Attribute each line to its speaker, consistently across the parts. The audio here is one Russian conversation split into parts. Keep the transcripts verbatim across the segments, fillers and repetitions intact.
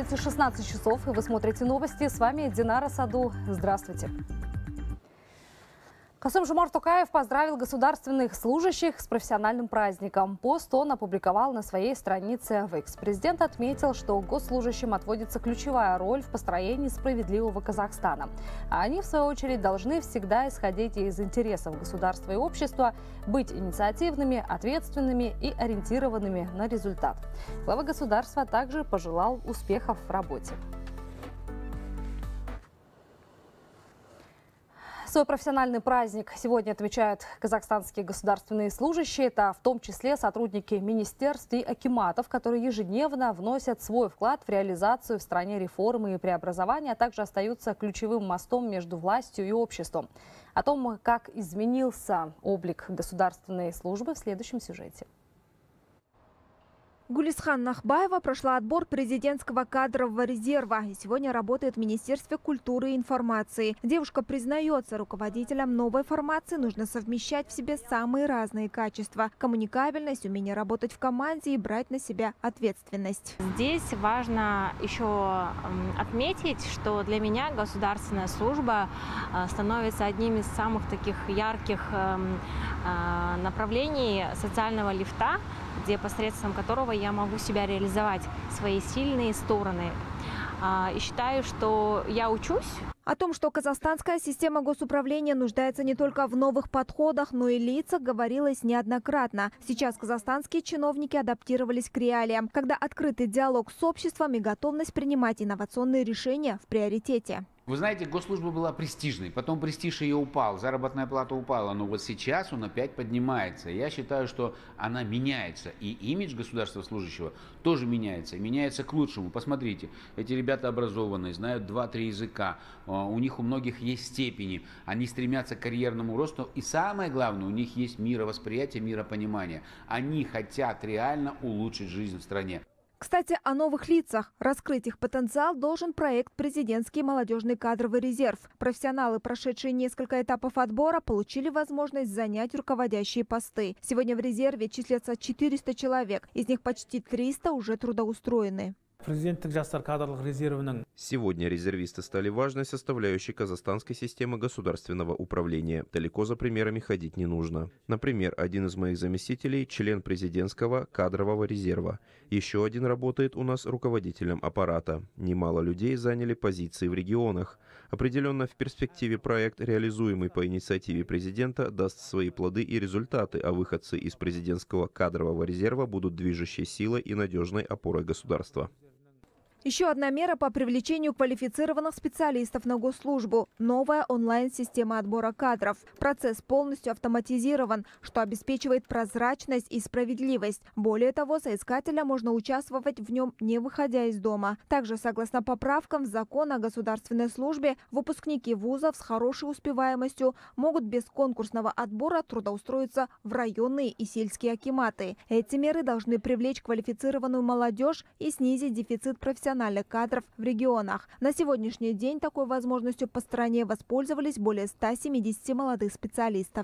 Speaker 1: улице шестнадцать часов, и вы смотрите новости. С вами Динара Саду. Здравствуйте. Касым-Жомарт Токаев поздравил государственных служащих с профессиональным праздником. Пост он опубликовал на своей странице в X. Президент отметил, что госслужащим отводится ключевая роль в построении справедливого Казахстана. А они, в свою очередь, должны всегда исходить из интересов государства и общества, быть инициативными, ответственными и ориентированными на результат. Глава государства также пожелал успехов в работе. Свой профессиональный праздник сегодня отмечают казахстанские государственные служащие. Это в том числе сотрудники министерств и акиматов, которые ежедневно вносят свой вклад в реализацию в стране реформы и преобразования, а также остаются ключевым мостом между властью и обществом. О том, как изменился облик государственной службы, в следующем сюжете.
Speaker 2: Гулисхан Нахбаева прошла отбор президентского кадрового резерва и сегодня работает в Министерстве культуры и информации. Девушка признается, руководителям новой формации нужно совмещать в себе самые разные качества: коммуникабельность, умение работать в команде и брать на себя ответственность.
Speaker 3: Здесь важно еще отметить, что для меня государственная служба становится одним из самых таких ярких направлений социального лифта, где посредством которого я могу себя реализовать, свои сильные стороны. И считаю, что я учусь.
Speaker 2: О том, что казахстанская система госуправления нуждается не только в новых подходах, но и лицах, говорилось неоднократно. Сейчас казахстанские чиновники адаптировались к реалиям, когда открытый диалог с обществом и готовность принимать инновационные решения в приоритете.
Speaker 4: Вы знаете, госслужба была престижной, потом престиж ее упал, заработная плата упала, но вот сейчас он опять поднимается. Я считаю, что она меняется, и имидж государственного служащего тоже меняется, и меняется к лучшему. Посмотрите, эти ребята образованные, знают два-три языка, у них у многих есть степени, они стремятся к карьерному росту, и самое главное, у них есть мировосприятие, миропонимание. Они хотят реально улучшить жизнь в стране.
Speaker 2: Кстати, о новых лицах. Раскрыть их потенциал должен проект «Президентский молодежный кадровый резерв». Профессионалы, прошедшие несколько этапов отбора, получили возможность занять руководящие посты. Сегодня в резерве числятся четыреста человек, из них почти триста уже трудоустроены.
Speaker 5: Сегодня резервисты стали важной составляющей казахстанской системы государственного управления. Далеко за примерами ходить не нужно. Например, один из моих заместителей – член президентского кадрового резерва. Еще один работает у нас руководителем аппарата. Немало людей заняли позиции в регионах. Определенно в перспективе проект, реализуемый по инициативе президента, даст свои плоды и результаты, а выходцы из президентского кадрового резерва будут движущей силой и надежной опорой государства.
Speaker 2: Еще одна мера по привлечению квалифицированных специалистов на госслужбу – новая онлайн-система отбора кадров. Процесс полностью автоматизирован, что обеспечивает прозрачность и справедливость. Более того, соискателя можно участвовать в нем, не выходя из дома. Также, согласно поправкам в закон о государственной службе, выпускники вузов с хорошей успеваемостью могут без конкурсного отбора трудоустроиться в районные и сельские акиматы. Эти меры должны привлечь квалифицированную молодежь и снизить дефицит профессионалов кадров в регионах. На сегодняшний день такой возможностью по стране воспользовались более ста семидесяти молодых специалистов.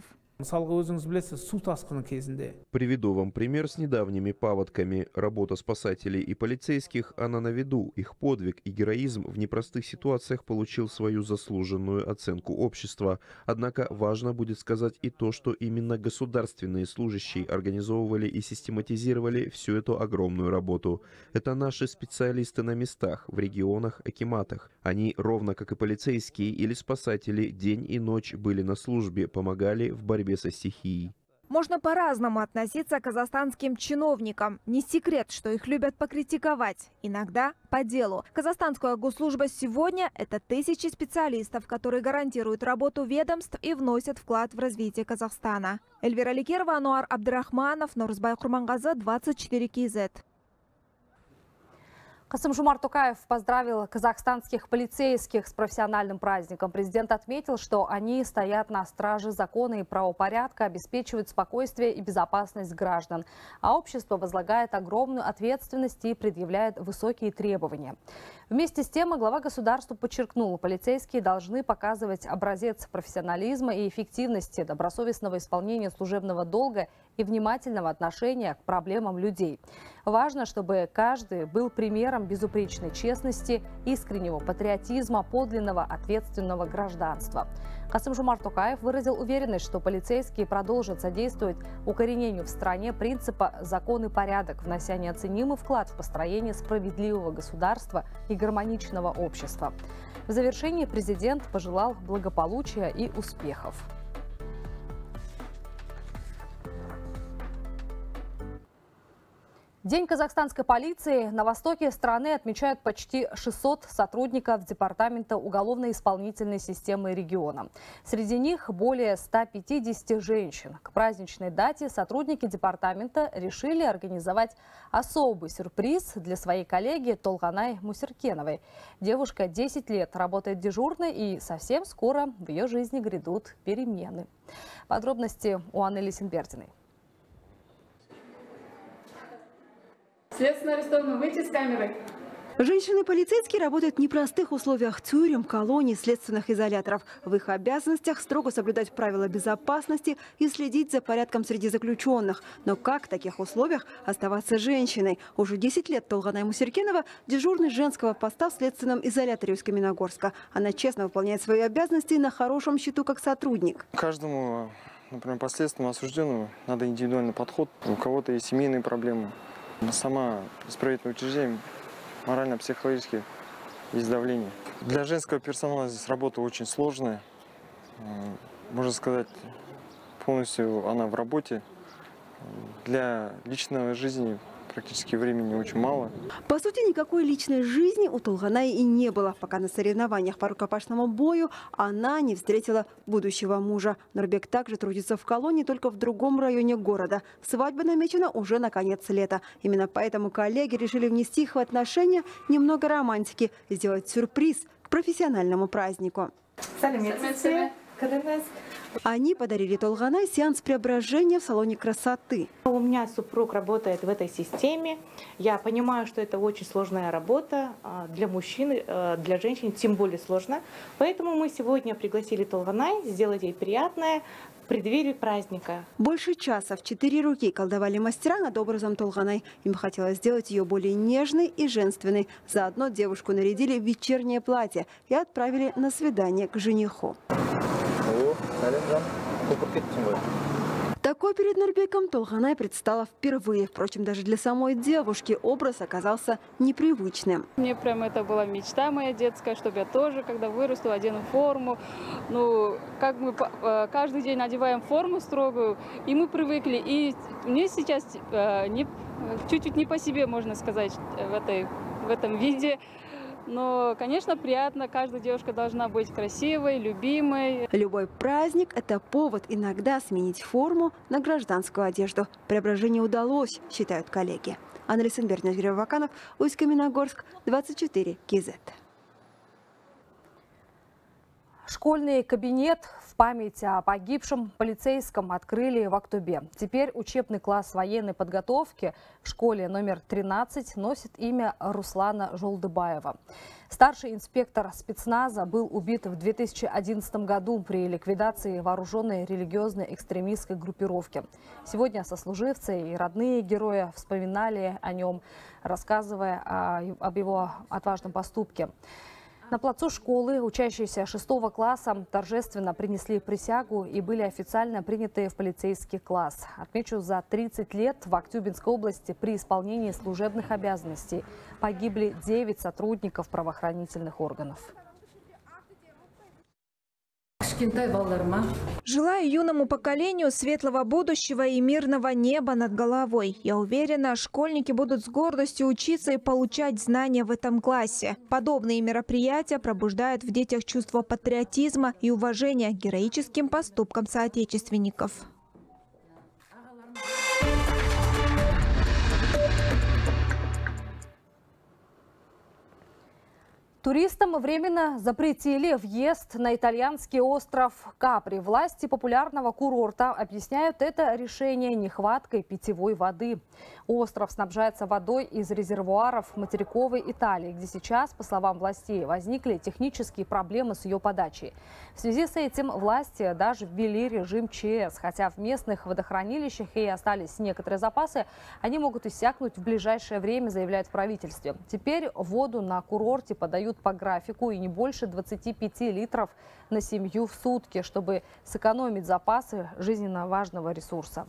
Speaker 5: Приведу вам пример с недавними паводками. Работа спасателей и полицейских, она на виду. Их подвиг и героизм в непростых ситуациях получил свою заслуженную оценку общества. Однако важно будет сказать и то, что именно государственные служащие организовывали и систематизировали всю эту огромную работу. Это наши специалисты на местах, в регионах, акиматах. Они, ровно как и полицейские или спасатели, день и ночь были на службе, помогали в борьбе со стихией.
Speaker 2: Можно по-разному относиться к казахстанским чиновникам. Не секрет, что их любят покритиковать. Иногда по делу. Казахстанская госслужба сегодня – это тысячи специалистов, которые гарантируют работу ведомств и вносят вклад в развитие Казахстана. Эльвира Ликерова, Ануар Абдрахманов, Нурзбай Курмангазы, двадцать четыре кей зет.
Speaker 1: Касым-Жомарт Токаев поздравил казахстанских полицейских с профессиональным праздником. Президент отметил, что они стоят на страже закона и правопорядка, обеспечивают спокойствие и безопасность граждан. А общество возлагает огромную ответственность и предъявляет высокие требования. Вместе с тем глава государства подчеркнул, полицейские должны показывать образец профессионализма и эффективности, добросовестного исполнения служебного долга и внимательного отношения к проблемам людей. Важно, чтобы каждый был примером безупречной честности, искреннего патриотизма, подлинного ответственного гражданства. Касым-Жомарт Токаев выразил уверенность, что полицейские продолжат содействовать укоренению в стране принципа «закон и порядок», внося неоценимый вклад в построение справедливого государства и гармоничного общества. В завершении президент пожелал благополучия и успехов. День казахстанской полиции. На востоке страны отмечают почти шестьсот сотрудников Департамента уголовно-исполнительной системы региона. Среди них более ста пятидесяти женщин. К праздничной дате сотрудники департамента решили организовать особый сюрприз для своей коллеги Толганай Мусеркеновой. Девушка десять лет работает дежурной, и совсем скоро в ее жизни грядут перемены. Подробности у Анны Лисенбердиной.
Speaker 6: Следственно арестованный, выйти с камеры.
Speaker 7: Женщины-полицейские работают в непростых условиях тюрем, колоний, следственных изоляторов. В их обязанностях строго соблюдать правила безопасности и следить за порядком среди заключенных. Но как в таких условиях оставаться женщиной? Уже десять лет Толганай Мусеркенова дежурный женского поста в следственном изоляторе Усть-Каменогорска. Она честно выполняет свои обязанности и на хорошем счету как сотрудник.
Speaker 8: Каждому, например, последственному осужденному надо индивидуальный подход. У кого-то есть семейные проблемы. Сама исправительное учреждение морально-психологически есть давление. Для женского персонала здесь работа очень сложная. Можно сказать, полностью она в работе. Для личной жизни практически времени очень мало.
Speaker 7: По сути, никакой личной жизни у Толганаи и не было, пока на соревнованиях по рукопашному бою она не встретила будущего мужа. Нурбек также трудится в колонии, только в другом районе города. Свадьба намечена уже на конец лета. Именно поэтому коллеги решили внести их в отношения немного романтики и сделать сюрприз к профессиональному празднику. Они подарили Толганай сеанс преображения в салоне красоты.
Speaker 9: У меня супруг работает в этой системе. Я понимаю, что это очень сложная работа для мужчин, для женщин тем более сложно. Поэтому мы сегодня пригласили Толганай сделать ей приятное в преддверии праздника.
Speaker 7: Больше часа в четыре руки колдовали мастера над образом Толганай. Им хотелось сделать ее более нежной и женственной. Заодно девушку нарядили в вечернее платье и отправили на свидание к жениху. Такой перед Нурбеком Толганай предстала впервые. Впрочем, даже для самой девушки образ оказался непривычным.
Speaker 6: Мне прям это была мечта моя детская, чтобы я тоже, когда вырасту, одену форму. Ну, как мы каждый день надеваем форму строгую, и мы привыкли. И мне сейчас чуть-чуть не по себе, можно сказать, в, этой, в этом виде. Но, конечно, приятно. Каждая девушка должна быть красивой, любимой.
Speaker 7: Любой праздник – это повод иногда сменить форму на гражданскую одежду. Преображение удалось, считают коллеги. Анна Лисенбердина, Юрий Ваканов, Усть-Каменогорск, двадцать четыре Кизет.
Speaker 1: Школьный кабинет в память о погибшем полицейском открыли в Актобе. Теперь учебный класс военной подготовки в школе номер тринадцать носит имя Руслана Жолдыбаева. Старший инспектор спецназа был убит в две тысячи одиннадцатом году при ликвидации вооруженной религиозной экстремистской группировки. Сегодня сослуживцы и родные героя вспоминали о нем, рассказывая о, об его отважном поступке. На плацу школы учащиеся шестого класса торжественно принесли присягу и были официально приняты в полицейский класс. Отмечу, за тридцать лет в Актюбинской области при исполнении служебных обязанностей погибли девять сотрудников правоохранительных органов.
Speaker 2: Желаю юному поколению светлого будущего и мирного неба над головой. Я уверена, школьники будут с гордостью учиться и получать знания в этом классе. Подобные мероприятия пробуждают в детях чувство патриотизма и уважения к героическим поступкам соотечественников.
Speaker 1: Туристам временно запретили въезд на итальянский остров Капри. Власти популярного курорта объясняют это решение нехваткой питьевой воды. Остров снабжается водой из резервуаров материковой Италии, где сейчас, по словам властей, возникли технические проблемы с ее подачей. В связи с этим власти даже ввели режим ЧС. Хотя в местных водохранилищах и остались некоторые запасы, они могут иссякнуть в ближайшее время, заявляют в правительстве. Теперь воду на курорте подают по графику и не больше двадцати пяти литров на семью в сутки, чтобы сэкономить запасы жизненно важного ресурса.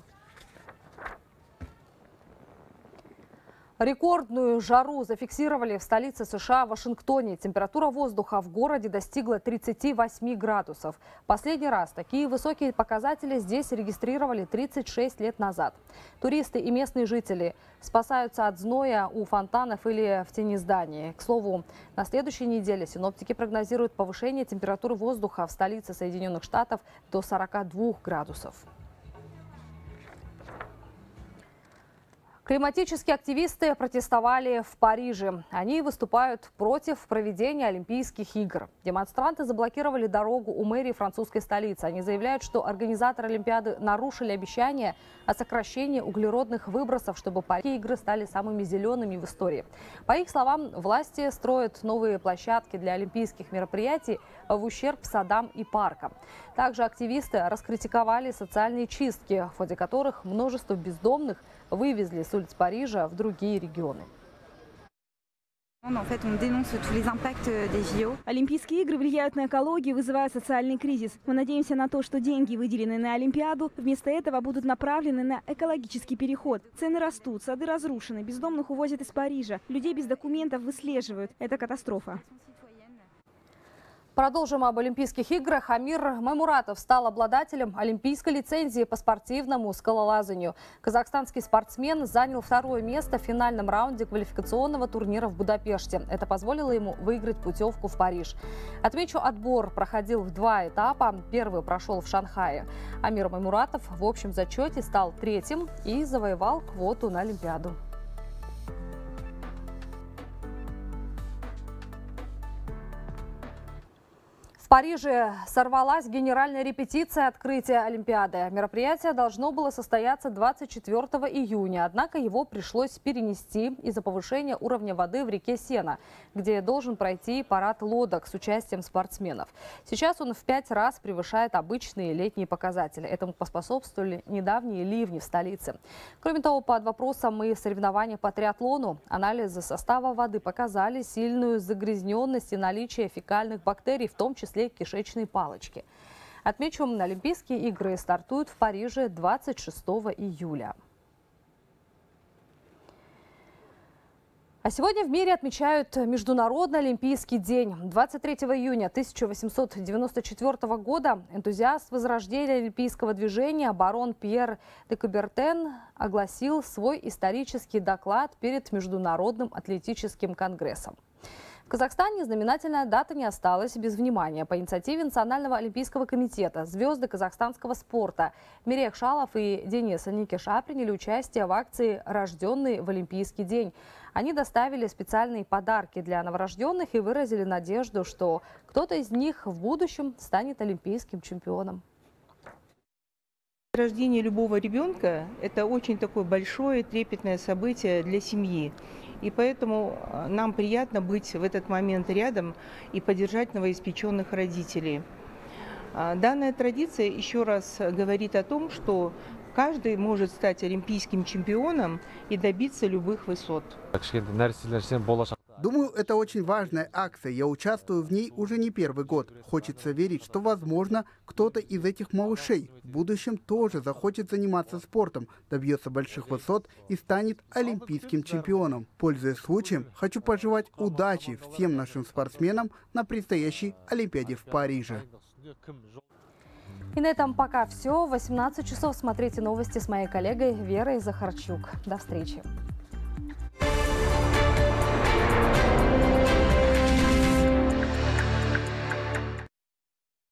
Speaker 1: Рекордную жару зафиксировали в столице США Вашингтоне. Температура воздуха в городе достигла тридцати восьми градусов. Последний раз такие высокие показатели здесь регистрировали тридцать шесть лет назад. Туристы и местные жители спасаются от зноя у фонтанов или в тени зданий. К слову, на следующей неделе синоптики прогнозируют повышение температуры воздуха в столице Соединенных Штатов до сорока двух градусов. Климатические активисты протестовали в Париже. Они выступают против проведения Олимпийских игр. Демонстранты заблокировали дорогу у мэрии французской столицы. Они заявляют, что организаторы Олимпиады нарушили обещание о сокращении углеродных выбросов, чтобы Парижские игры стали самыми зелеными в истории. По их словам, власти строят новые площадки для олимпийских мероприятий в ущерб садам и паркам. Также активисты раскритиковали социальные чистки, в ходе которых множество бездомных вывезли с улиц Парижа в другие регионы.
Speaker 2: Олимпийские игры влияют на экологию, вызывая социальный кризис. Мы надеемся на то, что деньги, выделенные на Олимпиаду, вместо этого будут направлены на экологический переход. Цены растут, сады разрушены, бездомных увозят из Парижа, людей без документов выслеживают. Это катастрофа.
Speaker 1: Продолжим об Олимпийских играх. Амир Маймуратов стал обладателем олимпийской лицензии по спортивному скалолазанию. Казахстанский спортсмен занял второе место в финальном раунде квалификационного турнира в Будапеште. Это позволило ему выиграть путевку в Париж. Отмечу, отбор проходил в два этапа. Первый прошел в Шанхае. Амир Маймуратов в общем зачете стал третьим и завоевал квоту на Олимпиаду. В Париже сорвалась генеральная репетиция открытия Олимпиады. Мероприятие должно было состояться двадцать четвёртого июня, однако его пришлось перенести из-за повышения уровня воды в реке Сена, где должен пройти парад лодок с участием спортсменов. Сейчас он в пять раз превышает обычные летние показатели. Этому поспособствовали недавние ливни в столице. Кроме того, под вопросом и соревнования по триатлону анализы состава воды показали сильную загрязненность и наличие фекальных бактерий, в том числе кишечные палочки. Отмечу, Олимпийские игры стартуют в Париже двадцать шестого июля. А сегодня в мире отмечают Международный Олимпийский день. двадцать третьего июня тысяча восемьсот девяносто четвёртого года энтузиаст возрождения олимпийского движения барон Пьер де Кубертен огласил свой исторический доклад перед Международным атлетическим конгрессом. В Казахстане знаменательная дата не осталась без внимания. По инициативе Национального олимпийского комитета звезды казахстанского спорта Мирек Шалов и Денис Никиша приняли участие в акции «Рожденный в Олимпийский день». Они доставили специальные подарки для новорожденных и выразили надежду, что кто-то из них в будущем станет олимпийским чемпионом.
Speaker 10: Рождение любого ребенка – это очень такое большое трепетное событие для семьи. И поэтому нам приятно быть в этот момент рядом и поддержать новоиспеченных родителей. Данная традиция еще раз говорит о том, что каждый может стать олимпийским чемпионом и добиться любых высот.
Speaker 11: Думаю, это очень важная акция. Я участвую в ней уже не первый год. Хочется верить, что, возможно, кто-то из этих малышей в будущем тоже захочет заниматься спортом, добьется больших высот и станет олимпийским чемпионом. Пользуясь случаем, хочу пожелать удачи всем нашим спортсменам на предстоящей Олимпиаде в Париже.
Speaker 1: И на этом пока все. В восемнадцать часов смотрите новости с моей коллегой Верой Захарчук. До встречи.